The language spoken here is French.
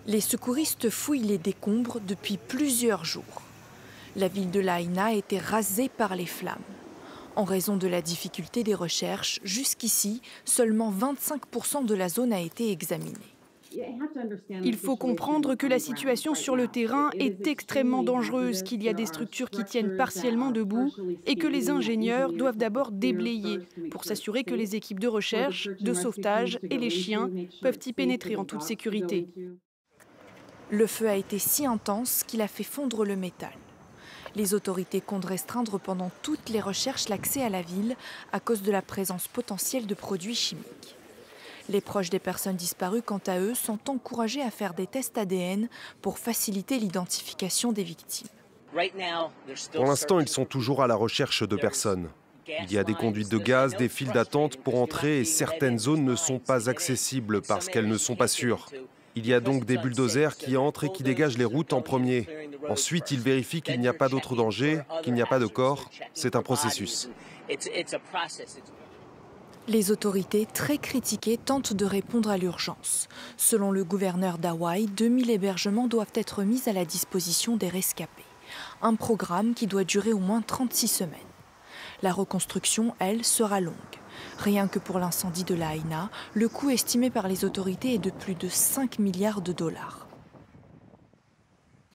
Les secouristes fouillent les décombres depuis plusieurs jours. La ville de Lahaina a été rasée par les flammes. En raison de la difficulté des recherches, jusqu'ici, seulement 25% de la zone a été examinée. Il faut comprendre que la situation sur le terrain est extrêmement dangereuse, qu'il y a des structures qui tiennent partiellement debout et que les ingénieurs doivent d'abord déblayer pour s'assurer que les équipes de recherche, de sauvetage et les chiens peuvent y pénétrer en toute sécurité. Le feu a été si intense qu'il a fait fondre le métal. Les autorités comptent restreindre pendant toutes les recherches l'accès à la ville à cause de la présence potentielle de produits chimiques. Les proches des personnes disparues, quant à eux, sont encouragés à faire des tests ADN pour faciliter l'identification des victimes. Pour l'instant, ils sont toujours à la recherche de personnes. Il y a des conduites de gaz, des files d'attente pour entrer et certaines zones ne sont pas accessibles parce qu'elles ne sont pas sûres. Il y a donc des bulldozers qui entrent et qui dégagent les routes en premier. Ensuite, ils vérifient qu'il n'y a pas d'autres dangers, qu'il n'y a pas de corps. C'est un processus. Les autorités, très critiquées, tentent de répondre à l'urgence. Selon le gouverneur d'Hawaï, 2000 hébergements doivent être mis à la disposition des rescapés. Un programme qui doit durer au moins 36 semaines. La reconstruction, elle, sera longue. Rien que pour l'incendie de Lahaina, le coût estimé par les autorités est de plus de 5 milliards de dollars.